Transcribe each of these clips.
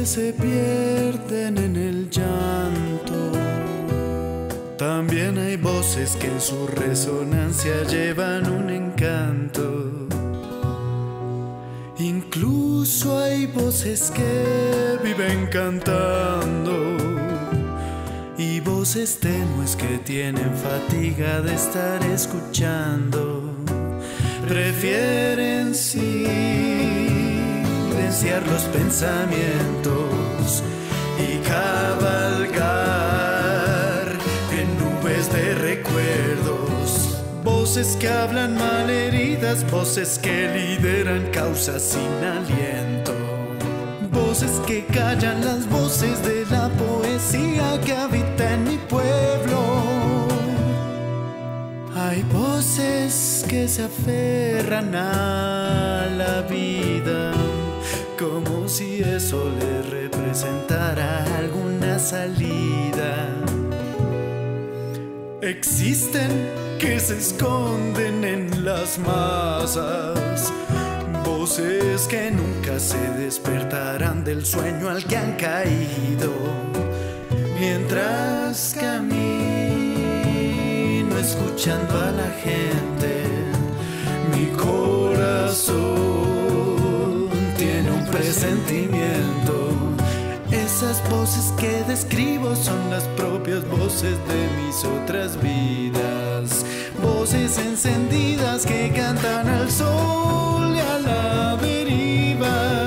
se pierden en el llanto. También hay voces que en su resonancia llevan un encanto. Incluso hay voces que viven cantando y voces tenues que tienen fatiga de estar escuchando. Prefieren silenciar los pensamientos y cabalgar en nubes de recuerdos. Voces que hablan malheridas, voces que lideran causas sin aliento. Voces que callan las voces de la poesía que habita en mi pueblo. Hay voces que se aferran a la vida como si eso le representara alguna salida. Existen que se esconden en las masas, voces que nunca se despertarán del sueño al que han caído. Mientras camino escuchando a la gente, mi corazón tiene un presentimiento. Esas voces que describo son las propias voces de mis otras vidas. Voces encendidas que cantan al sol y a la deriva.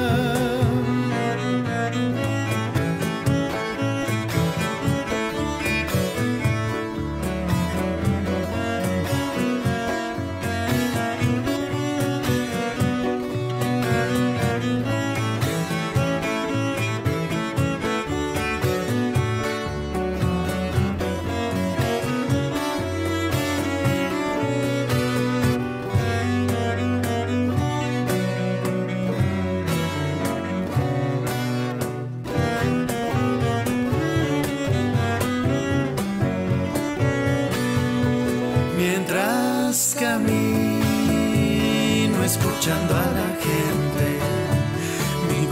Mientras camino escuchando a la gente, mi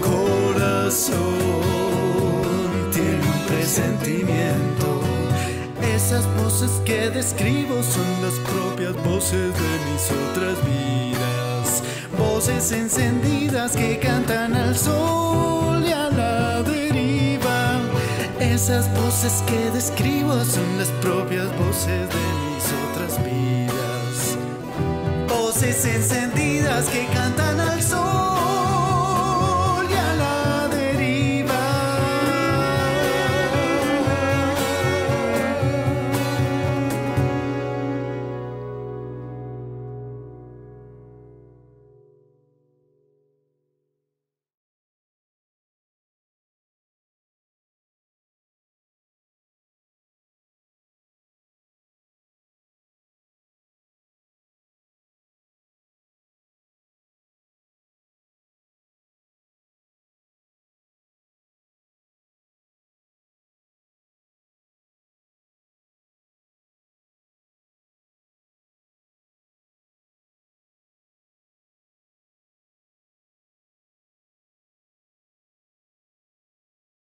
corazón tiene un presentimiento. Esas voces que describo son las propias voces de mis otras vidas. Voces encendidas que cantan al sol y a la deriva. Esas voces que describo son las propias voces de mis otras vidas. Voces encendidas que cantan al sol